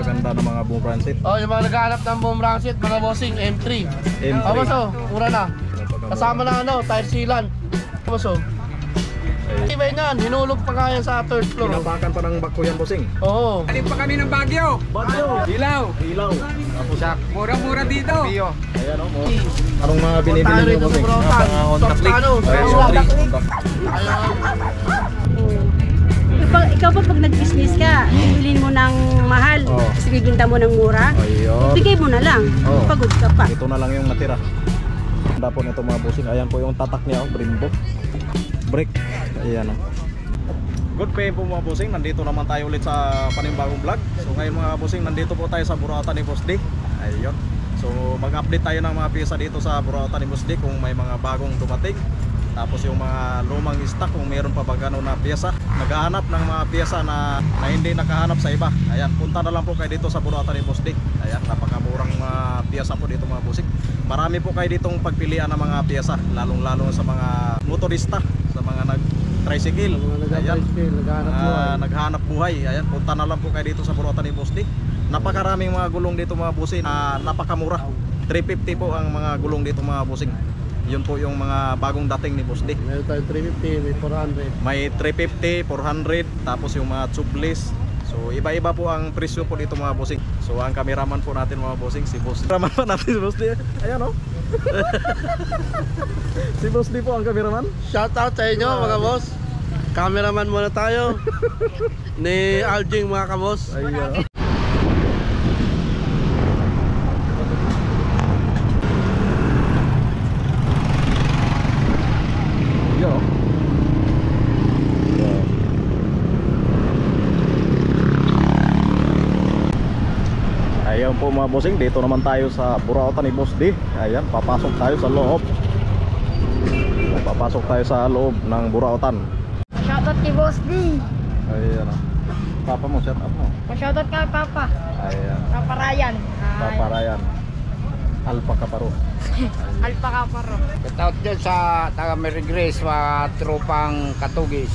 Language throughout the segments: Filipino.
magaganda na mga boom transit. Oh, yung mga naghahanap ng boom transit, mga bossing, M3. M3. Oh, boss, oh, mura na. Kasama na ano, tire sealant. Boss, oh. Iba yan, hinulog pa kaya sa third floor. Pinapakan pa ng bako yan, bossing. Oo. Alip pa kami ng Baguio. Baguio. Ilaw. Ilaw. Tapos sak. Mura-mura dito. Ayan o. Anong mga binibili niyo, bossing? Mga Honda Click. Ikaw pa pag nag-business ka, bibilin mo ng mahal, tapos bibinta mo ng mura, bigay mo na lang, pagod ka pa. Ito na lang yung natira. Handa po nito mga bossing. Ayan po yung tatak niya, Brembo. Brake. Ayan o. Good pay po mga bossing. Nandito naman tayo ulit sa panibagong vlog. So ngayon mga bossing, nandito po tayo sa Burautan ni Boss D. Ayun. So mag-update tayo ng mga pyesa dito sa Burautan ni Boss D kung may mga bagong dumating. Tapos yung mga lumang stock kung mayroon pa ba gano'n na pyesa. Naghahanap ng mga pyesa na hindi nakahanap sa iba. Ayan, punta na lang po kayo dito sa Burautan ni Boss D. Ayan, napakamurang mga pyesa po dito mga bossing. Marami po kayo ditong pagpilian ng mga pyesa, lalong-lalo sa mga motorista, sa mga nag-tricycle. Ayan, naghahanap buhay. Ayan, punta na lang po kayo dito sa Burautan ni Boss D. Napakaraming mga gulong dito mga bossing, napakamura. 350 po ang mga gulong dito mga bossing. Yun po yung mga bagong dating ni Boss D. Meron tayong 350, may 400. May 350, 400, tapos yung mga tubeless. So iba-iba po ang presyo po dito mga bossing. So ang cameraman po natin mga bossing, si Boss. Cameraman po natin si Boss D. Ayan o. Si Boss D po ang cameraman. Shout out sa inyo mga boss. Cameraman muna tayo. Ni Aljing mga kaboss. Ayan. Ayan po mga bossing, dito naman tayo sa Burautan ni Boss D. Ayan, papasok tayo sa loob. Papasok tayo sa loob ng Burautan. Shoutout kay Boss D. Ayan o. Papa mo, shout out mo. Shoutout kay Papa. Ayan. Papa Ryan. Papa Ryan. Alpa Kaparo. Alpa Kaparo. Shoutout dyan sa taga Mary Grace, mga tropang Katugis.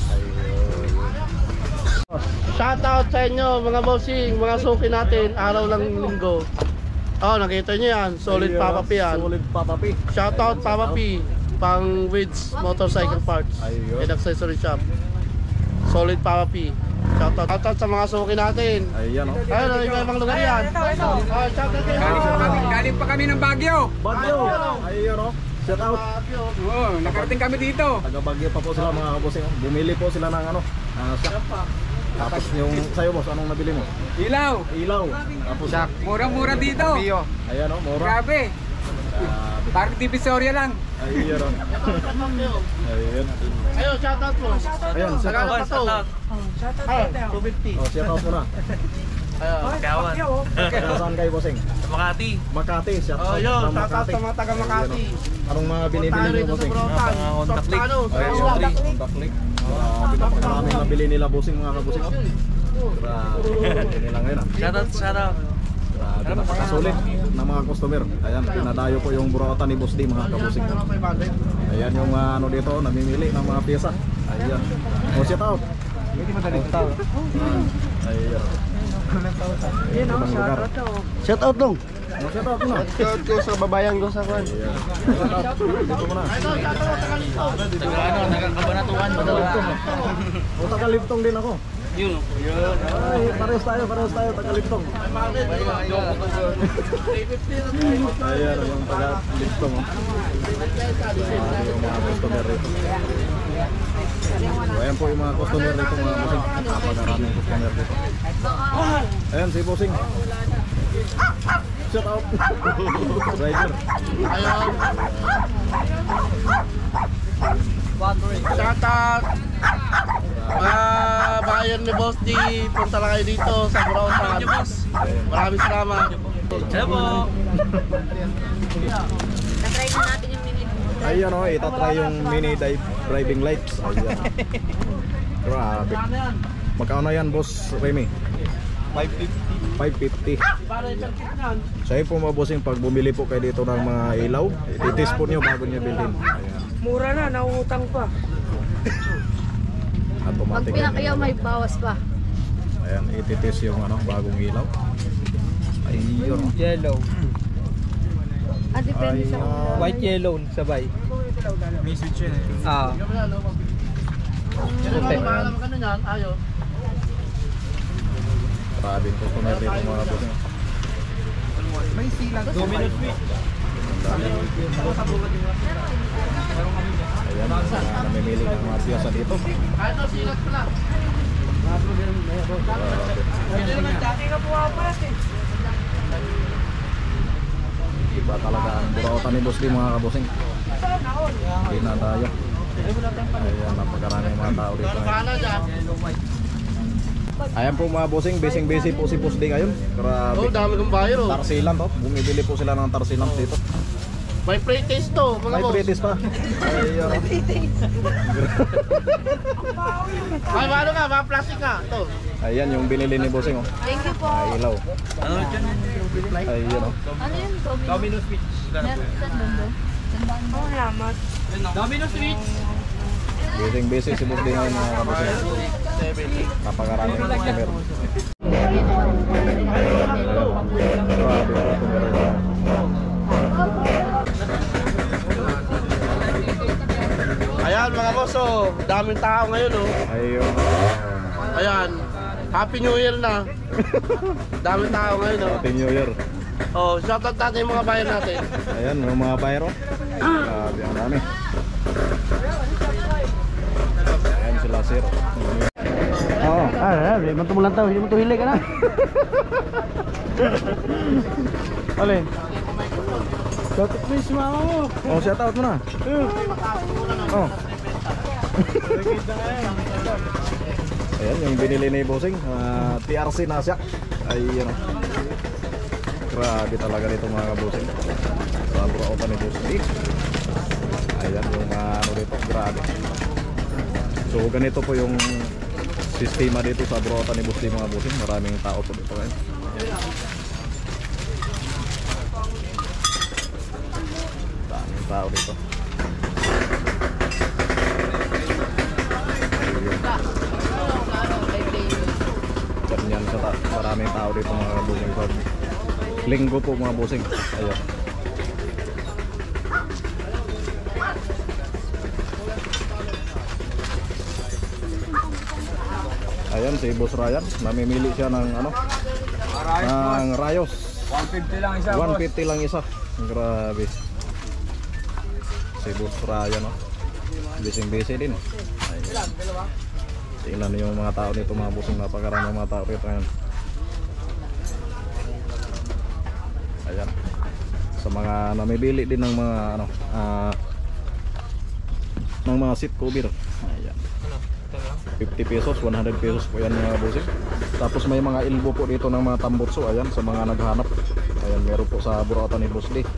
Shout out sa inyo mga bossing, mga suki natin, araw lang linggo. Oh, nakita niyo yan, solid Papa P yan. Solid Papa P. Shout out Papa P, pang Wids Motorcycle Parts and Accessory Shop. Solid Papa P. Shout out sa mga suki natin. Ayan o. Ayun, ibang lugar yan. Oh, shout out kayo. Galing pa kami ng Baguio. Baguio. Ayun o. Shout out. Oo, nakarating kami dito. Taga Baguio pa po sila mga kabosing. Bumili po sila ng ano, stock. Tapos yung sa'yo boss, anong nabili mo? Ilaw. Ilaw. Tapos Mura-mura dito. ayan o, mura. Grabe. Parang Divisoria lang. Ayun o. Ayun. Ayun, shout out mo. Ayun, shout out. Shout out. 250. Oh, shout out mo na. Kawan. Saan kayo bossing? Sa Makati. Makati, shout Oh, out. yun, ng shout out sa mga taga Makati. Anong mga binibili Tayo mo rito sa bossing? Burautan. Mga Honda Click. Ayun, Honda Click. Maraming nabili nila bossing mga kabosing. Grabe nila ngayon. Shoutout, shoutout. Grabe, napakasulit ng mga customer. Ayan, pinadayo po yung Burautan ni Boss D mga kabosing. Ayan yung ano dito, namimili ng mga pyesa. Ayan. O, shout out. Ayan. Shout out dong. O, shout out na. Shout out sa babayan ko sa kwan. Ayan. Shout out. Dito mo na. Nagkakabanatuan. O, taga-Liptong din ako. Yun. Ay, parehas tayo, taga-Liptong. Ayan, yung taga-Liptong. Yung mga customer rito. So, ayan po yung mga customer rito mga bossing. Napakaraming customer rito. Ayan si bossing. Shout out. Rider. Ayun. Shout out. Mga bayan ni Boss D, punta lang kayo dito sa Burautan. Maraming salamat. Hello po. Tatry na natin yung mini. Ayan o, itatry yung mini driving lights. Ayan. Grabe. Magkano na yan boss Remy? 550. So ayun po mga bossing, pag bumili po kayo dito ng mga ilaw, ititest po nyo bago nyo bilhin. Ayan. Mura na, nauutang pa. Automatic. Pag pinakayaw may bawas pa. Ayan, ititest yung ano, bagong ilaw. Ayun. Yellow. Depende sa ulam. White yellow sabay. May switch yun eh. Ah. Hindi na maalam ka na yan, ayaw. Grabe yung customer dito mga bossing. Domino switch. Ayan, namimili ng mga piyasa dito. Kahit ito, silat pala. Iba talaga ang burautan ni Boss D mga kabosing. Hindi na tayo. Ayan, napakarami mga tao dito ngayon. Paano dyan? Ayan po mga bossing, busy po si Boss D ngayon. Grabe. Oh, dami kong buyer oh. Tarsilan to, bumibili po sila ng tarsilan dito. May pre-taste to, mga May boss. British pa. Ayun. Ay, ano ka? Mga plastic ka. Ito. Ayan yung binili ni Bossing oh. Thank you po. Ilaw. Ano dyan? Ayun oh. Ano yun? Domino switch. Saan doon? Salamat. Domino switch. Busy si Boss D ngayon mga kabosing. Napakarami ng customer. Grabe yung customer. Ayan mga boss oh. Daming tao ngayon oh. Ayun. Ayan. Happy New Year na. Daming tao ngayon oh. Happy New Year. Oh, shoutout natin yung mga buyer natin. Ayan, yung mga bayro. Grabe ang dami. Ayan sila sir. Oo. Hindi mo tumulan tao, hindi mo tuhili ka na. Alin? Shout out please mama mo. Oh, shout out mo na. Oh. Ayan, yung binili ni Bossing. TRC na siya. Ayun. Grabe talaga nito mga kabosing. Sobra opa ni Bossing. Ayan yung ano dito. Grabe. So ganito po yung sistema dito sa Brota ni Bossing mga bossing. Maraming tao po dito ngayon. Daming tao dito. Ganyan sa maraming tao dito mga bossing. Linggo po mga bossing. Ayan. Ayan si Boss Ryan, namimili siya ng ano? Ng Rayos. 150 lang isa. 150 lang isa. Grabe. Si Boss Ryan, no? Busy din. Ayan. Tingnan niyo yung mga tao dito mga bossing, napakarami mga tao dito ngayon. Ayan. Sa mga namimili din ng mga ano, ng mga seat cover. Ayan. 50 pesos, 100 pesos po yan mga bossing. Tapos may mga elbow po dito ng mga tamburso. Ayan, sa mga naghanap. Ayan, meron po sa Burota ni Boss D.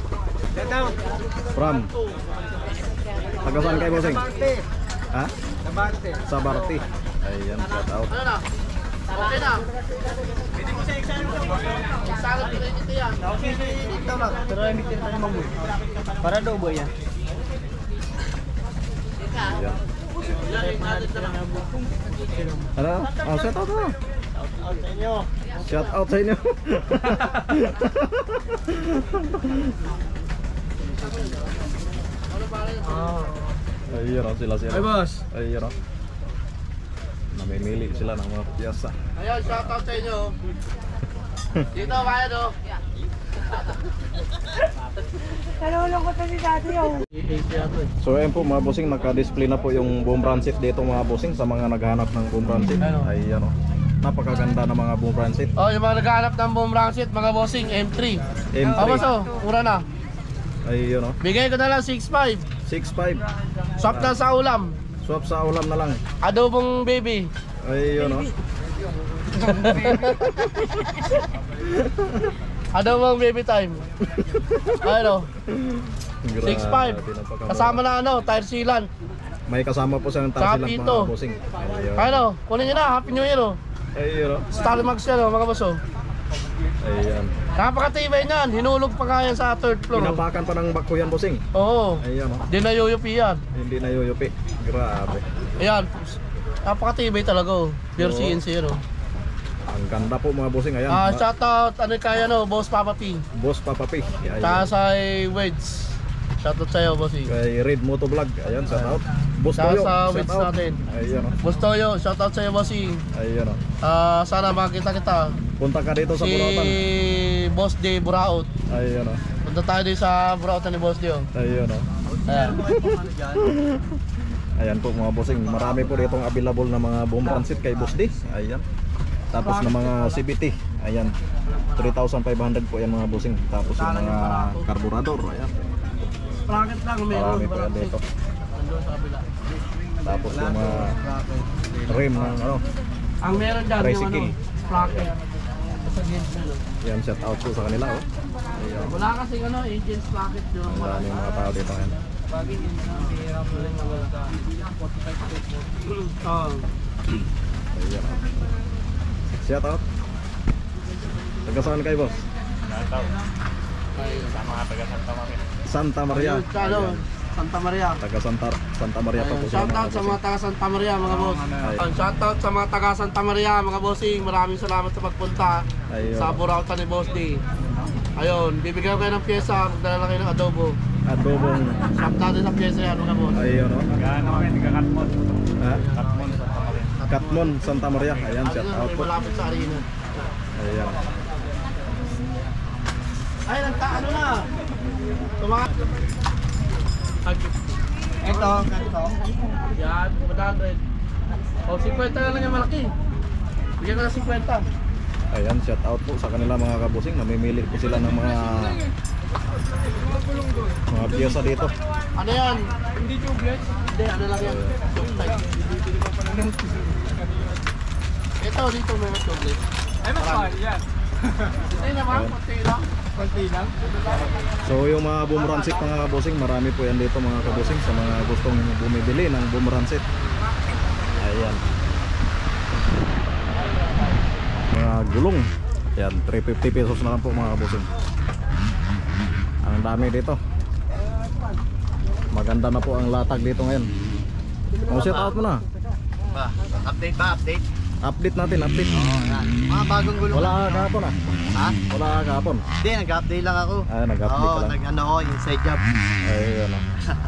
From taga saan kayo bossing? Ha? Sa Barte. Ayan, shout out. Ano na? Okay na. Pwede mo sa exam mo. Exam ko rin ito yan. Pero ay mitin tayo mamoy. Para daw ba yan? Ayan. Ano? Oh, shout out na. Shout out sa inyo. Ayun sila. Ay boss. Ayun. Namimili sila ng mga piyasa. Ayun, shoutout sa inyo. Dito, bayad oh. Kalulong ko to si Daddy oh. So ayun po mga bossing, naka-display na po yung boom branch dito mga bossing sa mga naghahanap ng boom branch. Ayun oh. Napakaganda ng mga boom branch. Oh, yung mga naghahanap ng boom branch mga bossing, M3. M3. Tapos oh, mura na. Ayun oh. Bigay ko na lang 6.5. 6.5. Swap na sa ulam. Swap sa ulam na lang. Adobong baby. Ayun oh. Adobong baby time. Ayun oh. 6.5. Kasama na ano, tire sealant. May kasama po sa ng tarsilan Shopee mga to. bossing. Ayun. Ayun oh, kunin nyo na, Happy New Year oh. Ayun oh. Starmax yan oh, mga boss oh. Ayun. Napakatibay niyan, hinulog pa kaya sa third floor. Pinapakan pa ng bakko yan bossing. Oo. Ayun oh. Di na yuyupi yan. Hindi na yuyupi. Grabe. Ayan. Napakatibay talaga oh. Pure Oo. CNC yan oh. Ang Ang ganda po mga bossing. Ayan. Shoutout, ano kaya no, Boss Papa P. Boss Papa P. Ayan. Tsaka sa Wedge. Shoutout sa'yo, bossing. Kay Red Moto Vlog. Ayan, shout out. Boss Tsaka Toyo. sa Shout Wedge out. natin. Ayan. Boss Toyo, shoutout sa'yo, bossing. Ayan. Sana makita kita. Punta ka dito sa Si Burautan. Boss D Buraot. Ayan. Punta tayo din sa Burautan ni Boss D. Ayan. Ayan. Ayan po mga bossing. Marami po ditong available na mga boom transit kay Boss D. Ayan. Tapos na mga CBT. Ayan. 3,500 po yan mga bossing. Tapos yung mga carburetor. Ayan. Bracket lang meron. Marami po yan dito. Tapos yung mga rim ng ano. Ang meron dyan yung Tricycle. ano, sprocket. Sa gate na no. Yan, shout out po sa kanila. Oh. Ayan. Wala kasi ano, engine sprocket doon. Ang dami yung mga tao dito. Ayan. Oh. Ayan. Shout out. Taga saan kayo boss? Santa Maria. Ano, Santa Maria. Taga Santa Maria pa po sila, Shoutout mga sa mga taga Santa Maria mga boss. Ayun. Shoutout sa mga taga Santa Maria mga bossing. Maraming salamat sa pagpunta Ayun. sa Burautan ni Boss D. Ayun, bibigyan ko kayo ng pyesa, magdala lang kayo ng adobo. adobong. Shop natin sa pyesa yan mga boss. Ayun o. Gaano kami, nagka-Katmon. Ha? Katmon sa Tamarin. Katmon, Santa Maria. Ayan, shout out po. Malapit sa arena. Ayan. Ay, nagtaano na. Tumakas. Ito. Yan, 100. O, 50 na lang yung malaki. Bigyan ko na 50. Ayan, shout out po sa kanila mga kabusing. Namimili po sila ng mga piyesa dito. Ano yan? Hindi tubeless? Hindi, ano lang yan. Tube type. Ito, dito may tubeless. Ay, mas mahal yan. Hindi naman, konti lang. Konti lang. So yung mga boom runset mga kabusing, marami po yan dito mga kabusing sa mga gustong bumibili ng boom runset. Ayan. Mga gulong. Yan, 350 pesos na lang po mga kabusing. Ang dami dito. Maganda na po ang latag dito ngayon. Shout out mo na. Ba, update ba? Update? Update natin, update. Oo, yan. Mga bagong gulong. Wala ka kahapon ah. Ha? Wala ka kahapon. Hindi, nag-update lang ako. Ah, nag-update Oo, ka lang. nag-ano ako, inside job. Ayun o.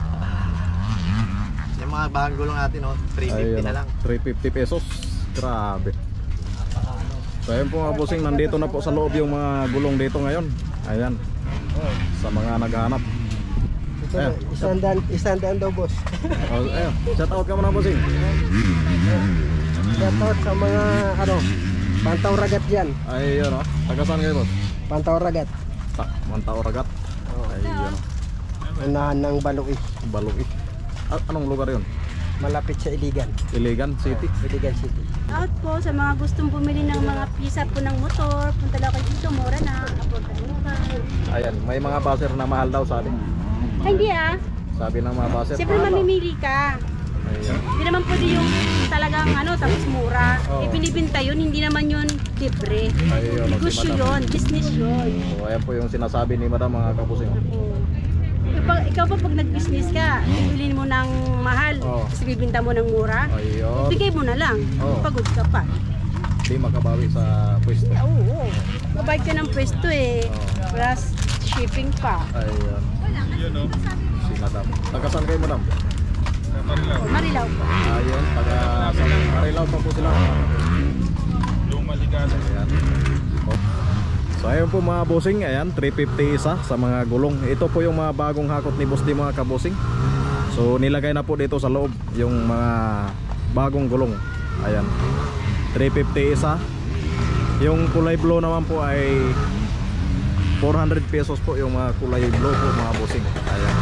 Yung mga bagong gulong natin, oh, 350 na lang. 350 pesos. Grabe. So ayun po mga busing, nandito na po sa loob yung mga gulong dito ngayon. Ayan. Sa mga naghahanap. Ayan. Isandaan daw, boss. Oh, ayun. Shout out ka muna busing. Shoutout sa mga, Pantaw Ragat dyan. Ayun o. Taga saan kayo boss? Pantaw Ragat. Mantao Ragat. Ayun o. Unahan ng Baloi. Baloi. Anong lugar yun? Malapit sa Iligan. Iligan City. Iligan City. Out po sa mga gustong bumili ng mga pisa po ng motor, punta lang kayo dito, mura na. Ayan. May mga baser na mahal daw sabi. Ay, hindi ah. Sabi ng mga baser. Siyempre mahal daw. mamimili ka. Ayun. Hindi naman pwede yung talagang tapos mura. Oo. Ibinibinta yun, hindi naman yun libre. Ayun, o, si Negosyo Madam. yun, business yun. So ayan po yung sinasabi ni Madam mga kabusing. Oo. Ikaw pa pag nag-business ka, bibilin mo ng mahal, Oo. tapos bibinta mo ng mura, Ayun. ibigay mo na lang, Oo. pagod ka pa. Di makabawi sa pwesto. Oo, mabayad ka ng pwesto eh, Oo. plus shipping pa. Ayun. Si Madam. Taga saan kayo Madam? Marilaw po. Ayun. Taga Marilaw pa po sila. Lumaligada. Ayan. Oh. So ayun po mga bossing. Ayan. 350 isa sa mga gulong. Ito po yung mga bagong hakot ni Boss D mga kabosing. So nilagay na po dito sa loob yung mga bagong gulong. Ayan. 350 isa. Yung kulay blue naman po ay 400 pesos po yung mga kulay blue po mga bossing. Ayan.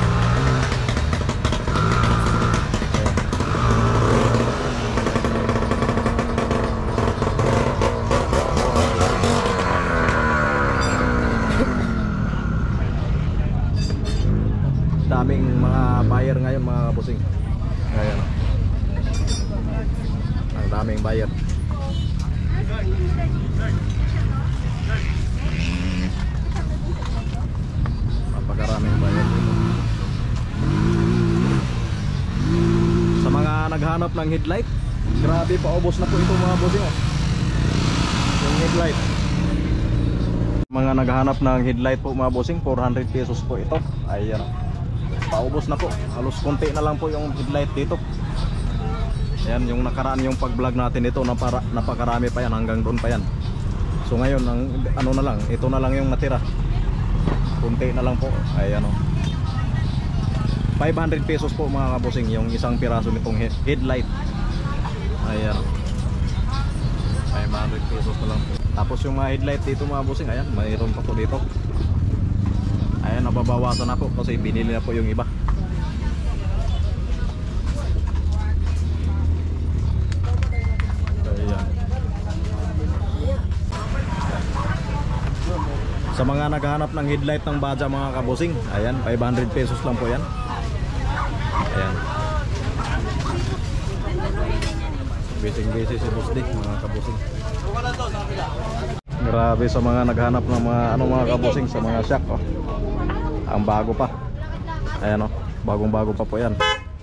Daming mga buyer ngayon mga kabusing. Ayan. Ang daming buyer. Napakaraming buyer dito. Sa mga naghanap ng headlight, grabe paubos na po ito mga busing. Oh. So yung headlight. Mga naghahanap ng headlight po mga bossing, 400 pesos po ito. Ayan, paubos na po, halos konti na lang po yung headlight dito. Ayan, yung nakaraan yung pag-vlog natin ito, napakarami pa yan, hanggang doon pa yan. So ngayon, ano na lang, ito na lang yung natira, konti na lang po. Ayan o, 500 pesos po mga kabosing yung isang piraso nitong headlight. Ayan, 500 pesos na lang po. Tapos yung mga headlight dito mga bossing, ayan, mayroon pa po dito. Ayan, nababawasan na po kasi binili na po yung iba. Ayan. Sa mga naghahanap ng headlight ng Baja mga kabosing, ayan, 500 pesos lang po yan. Ayan, busy si Boss Dick mga kabosing. Grabe sa mga naghanap ng mga kabosing sa mga shack oh. Ang bago pa. Ayan oh, bagong-bago pa po yan.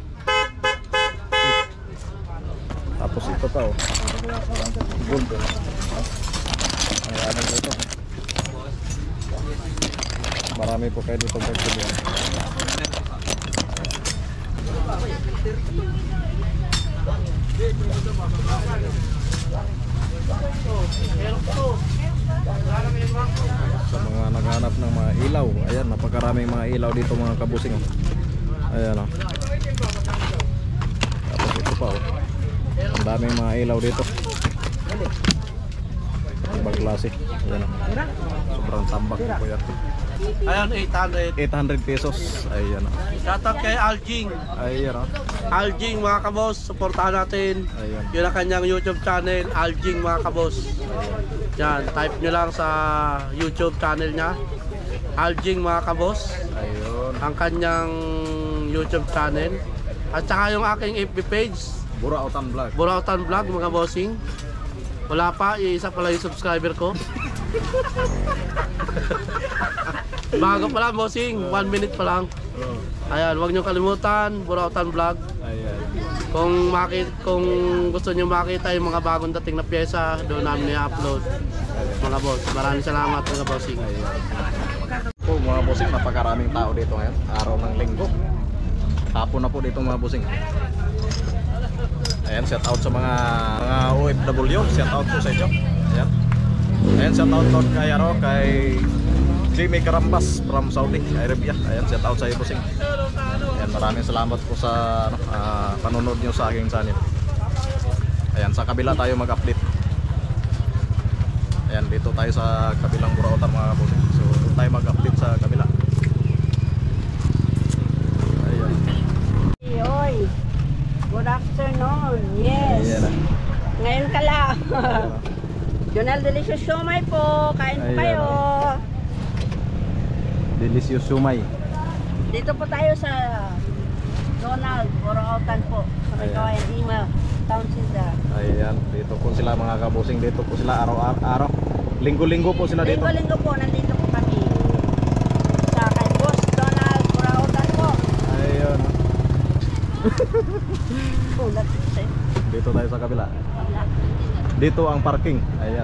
Tapos ito pa oh. Gold. Ayan ito. Marami po kayo dito pagpilihan. Sa mga naghanap ng mga ilaw, ayan, napakaraming mga ilaw dito mga kabusing oh. Ayan oh. Tapos ito pa oh, ang daming mga ilaw dito, ibang klase. Ayan oh, sobrang tambak po yan. Ayan, 800 pesos. Ayan oh. Shoutout kay Aljing. Ayan oh. Aljing mga kabos, supportahan natin. Ayan. Yun ang kanyang YouTube channel, Aljing mga kabos. Yan, type nyo lang sa YouTube channel niya, Aljing mga kabos. Ayun. Ang kanyang YouTube channel. At saka yung aking FB page, Burautan Vlog. Burautan Vlog mga bossing. Wala pa, isa pala yung subscriber ko. Bago pa lang bossing, 1 minute pa lang. Ayan, huwag nyo kalimutan, Burautan Vlog. Ayan. Kung gusto nyo makita yung mga bagong dating na pyesa, doon namin i-upload mga boss. Maraming salamat mga bossing. Po mga bossing, napakaraming tao dito ngayon, araw ng linggo. Hapon na po dito mga bossing. Ayan, shout out sa mga OFW, shout out po sa inyo. Ayan. Ayan, shout out po kay Jimmy Karambas from Saudi Arabia. Ayan, shout out sa iyo bossing. Ayan, maraming salamat po sa panonood nyo sa aking channel. Ayan, sa kabila tayo mag-update. Ayan, dito tayo sa kabilang Burautan mga bossing. So, doon tayo mag-update sa kabila. Ayan. Oy, good afternoon. Yes. Ayan. Ngayon ka lang. Jonel Delicious Siomay po. Kain po Ayan. kayo. Delicious Siomay. Dito po tayo sa Donald, Burautan po. Sa may Ayan. Kawayan Ima, Town Center. Ayan, dito po sila mga kabusing. Dito po sila araw-araw. Linggo-linggo po sila dito. Linggo-linggo po, nandito po kami. Sa kay Boss Donald, Burautan po. Ayun. Ulat siya. Dito tayo sa kabila. Dito ang parking. Ayan.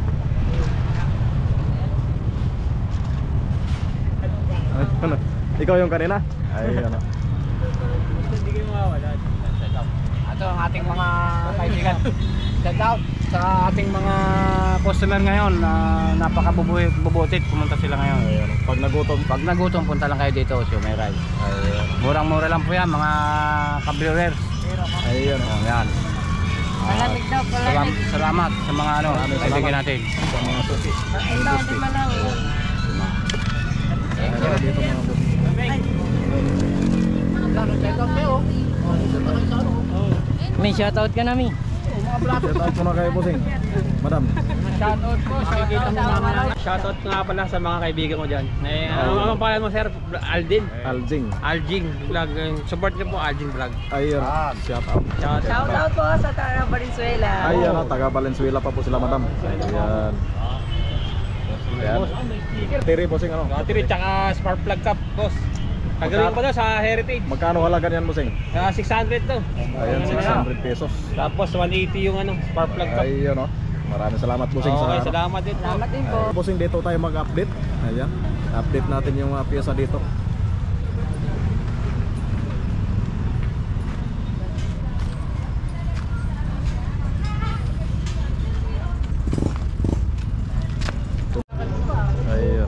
Ano? Ikaw yung kanina? Ayan. Hindi kayo mawawala. Ito ang ating mga kaibigan. Shout out sa ating mga customer ngayon na napakabubutit. Pumunta sila ngayon. Ayan. Pag nagutom, Punta lang kayo dito, Siomay Rice. ayan. Murang-mura lang po yan, mga kabrewers. Ayan. Yan. Malamig daw, malamig. Salamat sa mga kaibigan natin. Sa mga suki. Ito, di man lang. Ayan, dito mga busing. May shoutout ka namin. Shout out muna kayo busing. Madam. Shoutout po sa kaibigan mo naman. Shoutout nga pala sa mga kaibigan ko dyan. Ano pangalan mo sir? Aldin? Aljing. Aljing Vlog. Support niyo po Aljing Vlog. Ayun. Shout out. Shout out po sa taga Valenzuela. Ayan, taga Valenzuela pa po sila madam. Ayan. Ayan. Tiri bossing ano? Battery tsaka spark plug cap, boss. Kagaling ko daw sa Heritage. Magkano halaga niyan bossing? 600 to. Ayan, 600 pesos. Tapos 180 yung spark plug cap. Ayun oh. Maraming salamat bossing Okay, sa salamat din po. Salamat din po. bossing, dito tayo mag-update. Ayan. Update natin yung mga piyesa dito. Ayun.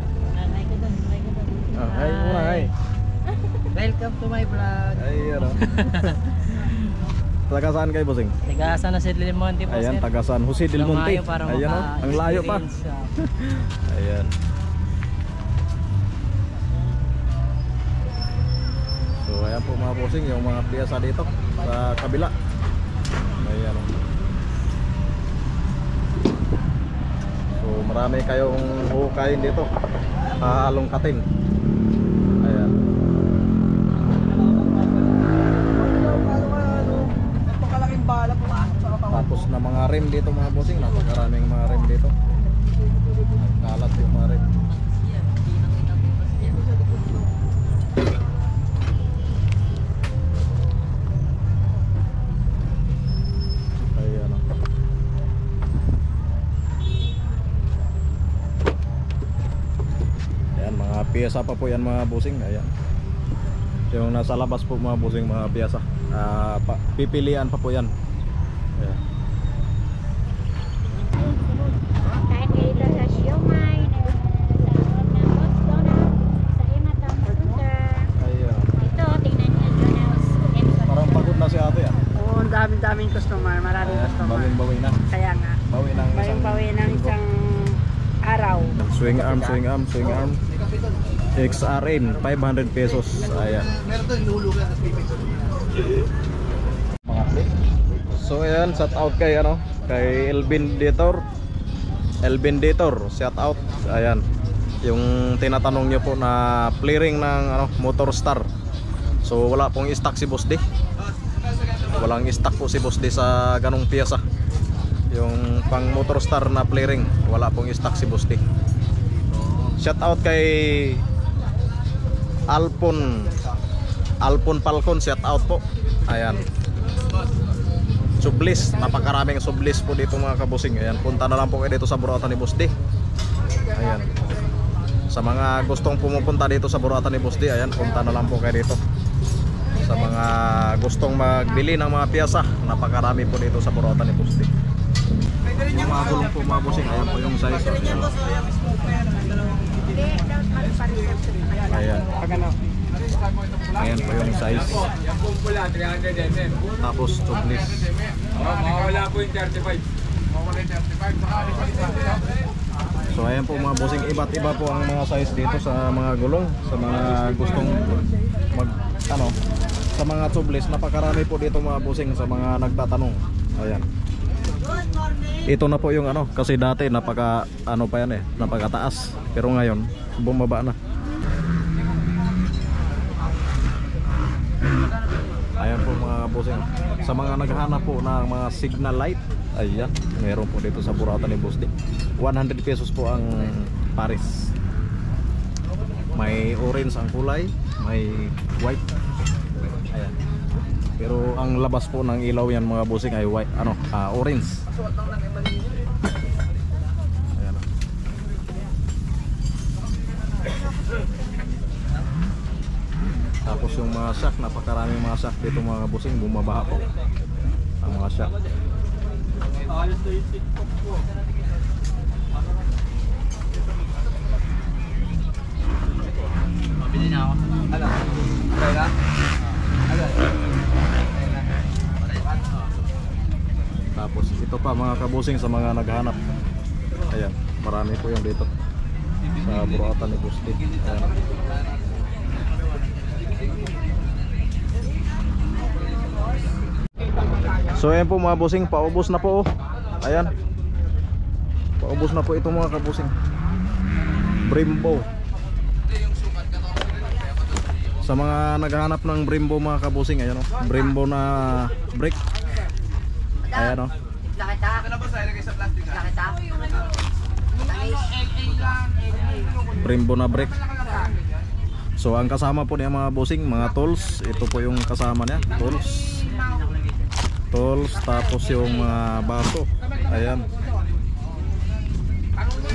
Hi muna, hi. Welcome to my vlog. Ayun. Taga saan kayo bossing? Taga San Jose del Monte po, Ayan, sir. taga San Jose del Monte. Lumayo para Ayan, oh, ang layo pa. maka-experience, Ayan. So ayan po mga bossing, yung mga piyesa dito sa kabila. Ayan. Oh. So marami kayong hukayin dito. Alongkatin. Ayan. Tapos na mga rim dito mga bossing, napakaraming mga rim dito. Kalat yung mga rim. Ayan. Ayan, mga piyesa pa po yan mga bossing. Ayan. Yung nasa labas po mga bossing, mga piyesa. Pipilian pa po yan. Ayan. Kain kayo dito sa siomay, ng McDonald's, sa Ematang Burger. Ayan. Ito, tingnan niyo Jonas. Parang pagod na si ate ah. Oo, ang daming customer, maraming Ayan, customer. bawin-bawi na. Kaya nga, Bawi ng isang bawi ng isang araw. swing arm, swing arm, swing arm. XRM 500 pesos. Ayan. Mga click. So ayan, shout out kay ano, kay Elvin Dator. Elvin Dator, shout out. Ayan. Yung tinatanong niyo po na flaring ng ano, Motor Star. So wala pong stock si Boss D. Walang stock po si Boss D sa ganong piyesa. Yung pang Motor Star na flaring, wala pong stock si Boss D. Shout out kay Alpon Falcon, shout out po. Ayan. Sublis, napakaraming sublis po dito mga kabusing. Ayan, punta na lang po kayo dito sa Burautan ni Boss D. Ayan. Sa mga gustong pumupunta dito sa Burautan ni Boss D, ayan, punta na lang po kayo dito. Sa mga gustong magbili ng mga piyesa, napakarami po dito sa Burautan ni Boss D. Yung mga gulong po mga busing, ayan po yung size. Ayan. Ayan po yung size. Tapos tublis. Mawala po yung 35. So ayan po mga busing, iba't iba po ang mga size dito sa mga gulong. Sa mga gustong mag ano, sa mga tublis, napakarami po dito mga busing sa mga nagtatanong. Ayan. Ito na po yung ano, kasi dati napaka ano pa yan napakataas, pero ngayon bumaba na. Ayan po mga bossing, sa mga naghahanap po ng mga signal light, ayan, meron po dito sa Burautan ni Boss D. 100 pesos po ang pares. May orange ang kulay, may white. Ayan. Pero ang labas po ng ilaw yan mga bossing ay white, ano, orange. Ayan. Tapos yung mga shock, napakaraming mga shock dito mga bossing, bumabaha po ang mga shock. Mabili na ako. Ano? Kaya? Ano? Tapos ito pa mga kabusing sa mga naghahanap. Ayan, marami po yung dito sa Burautan ni Boss D. Ayan. So ayan po mga busing, paubos na po. Ayan. Paubos na po ito mga kabusing. Brembo. Sa mga naghahanap ng Brembo mga kabusing, ayan o. Brembo na brake. Ayan o. Brembo na brake. So ang kasama po niya mga busing, mga tools. Ito po yung kasama niya, tools. Tapos yung mga baso. Ayan.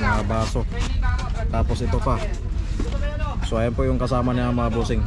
mga baso. Tapos ito pa. So ayan po yung kasama niya mga bossing.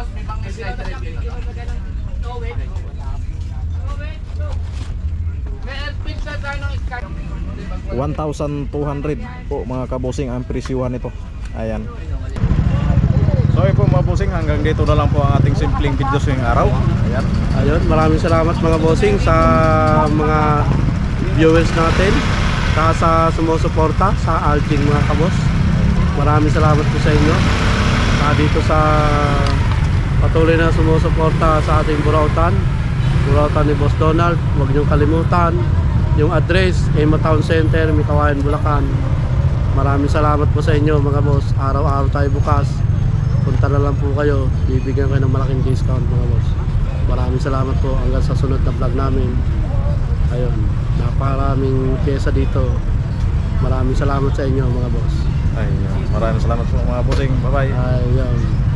1,200 po mga kabosing ang presyuhan nito. Ayan. So ayun po mga bossing, hanggang dito na lang po ang ating simpleng video ngayong araw. Ayan. Ayun, maraming salamat mga bossing sa mga viewers natin, sa sumusuporta sa Alging mga kabos. Maraming salamat po sa inyo. Dito sa patuloy na sumusuporta sa ating Burautan ni Boss Donald. Huwag niyong kalimutan yung address, Ema Town Center, Mikawayan, Bulacan. Maraming salamat po sa inyo mga boss. Araw-araw tayo bukas. Punta na lang po kayo, bibigyan kayo ng malaking discount mga boss. Maraming salamat po hanggang sa sunod na vlog namin. Ayun, napakaraming pyesa dito. Maraming salamat sa inyo mga boss. Ayun. Maraming salamat po mga bossing. Bye bye. Ayun.